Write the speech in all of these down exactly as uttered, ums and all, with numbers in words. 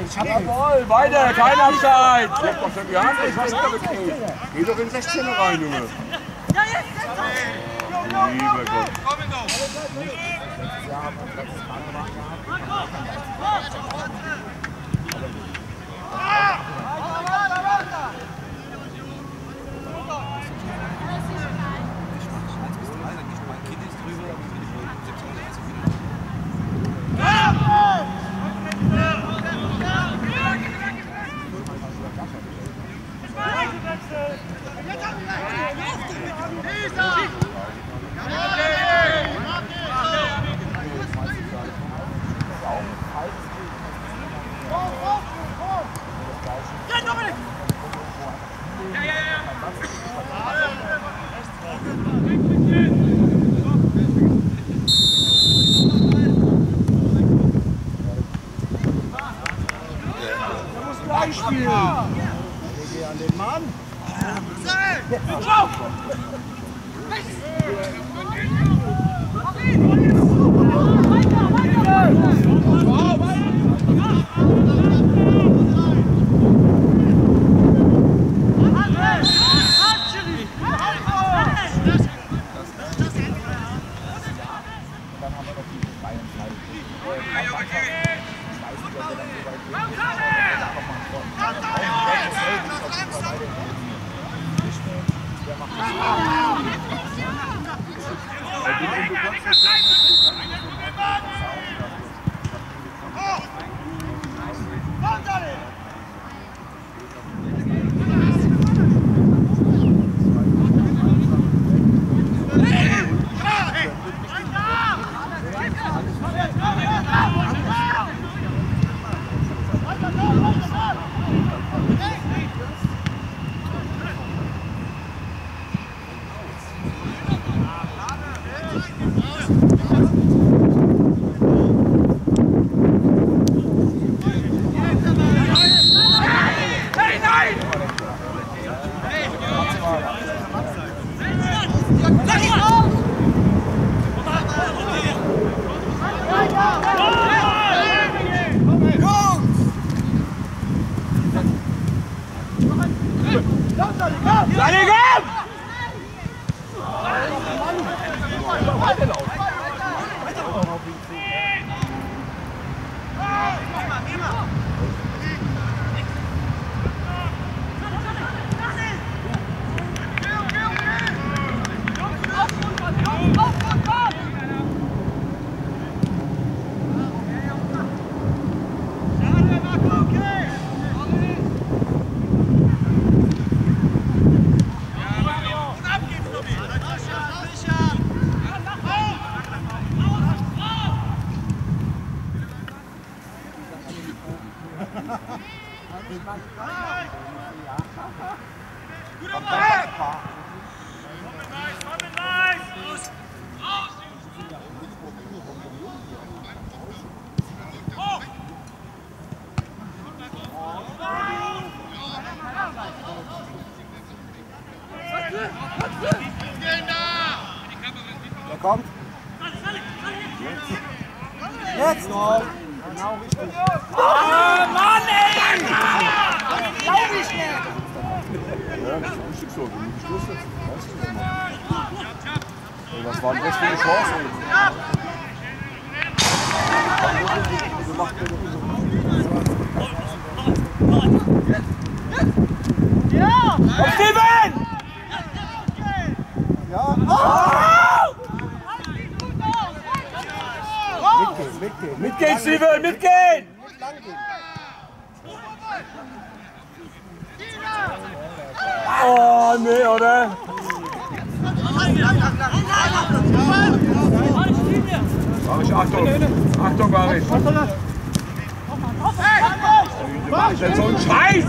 Jawohl, weiter, kein Abseits. Ich hab doch schon die Hand, ich weiß nicht, ob geh doch in sechzehner rein, Junge. Ja, jetzt, jetzt! Oh, lieber Gott. Der kommt. Jetzt noch. Genau richtig. Ah, Mann, ey! Glaub ich nicht! Ja, das ist richtig so. Du musst durchsetzen. Weißt du immer. Ey, was war denn das für eine Chance? Ja! Komm, Steven! Ja. Oh! Mitgehen, mitgehen. Mitgehen, Steven, mitgehen! Nicht lang gehen. Oh, nee, oder? Barisch, Achtung! Achtung, Barisch! Wie mach ich denn so einen Scheiß?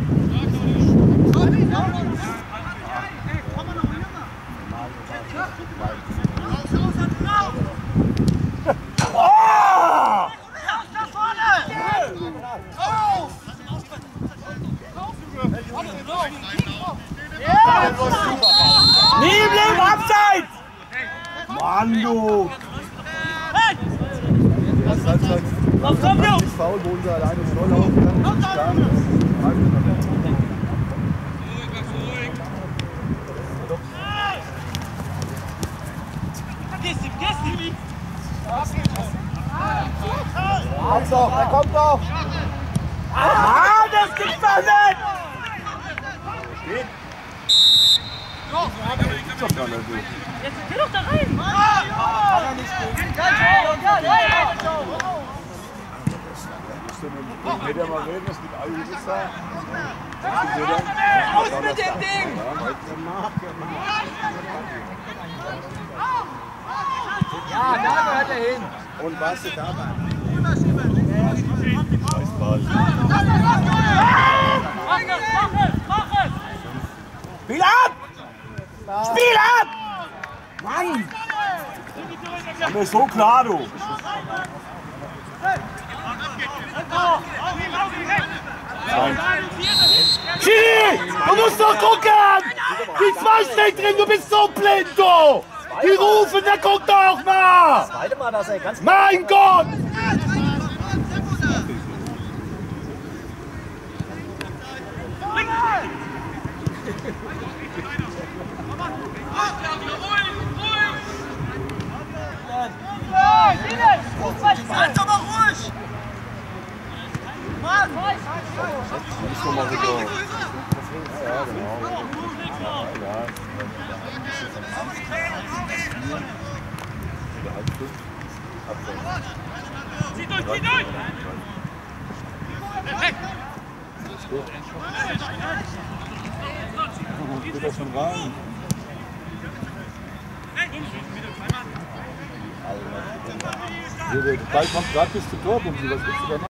Oh! Niebling, abseits! Mann, du! Halbzeit. Komm, komm, Jungs! Nicht faul, wo unser alleine vorlaufen kann. Und nicht stark ist. Vergiss ihn, vergiss ihn! Kommt doch, er kommt doch! Ah, das gibt's doch nicht! Geht. Gibt's doch gar nicht. Jetzt geh doch da rein! Kann er nicht gehen. Mit der mal reden, es gibt alle Jungs da. Aus mit dem Ding! Ja, da gehört er hin. Und was ist da? Mach es, mach es, mach es! Spiel ab! Spiel ab! Mann! Das ist so klar, du. Schiri, du musst doch gucken! Die zwei steckt drin, du bist so blind, du! Die rufen, der guckt doch mal! Zweite Mal, dass er ganz Mein Gott! Halt doch mal ruhig! Mann! Ist doch mal so. Ja, genau. Ja. Zieh durch, zieh durch! Geht das schon rein? Bald kommt gerade bis zum Tor, was willst du da machen?